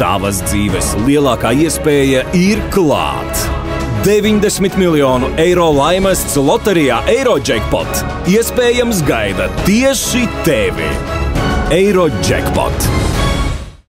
Tavas dzīves lielākā iespēja ir klāt. 90 miljonu eiro laimests loterijā Eurojackpot iespējams gaida tieši tevi. Eurojackpot.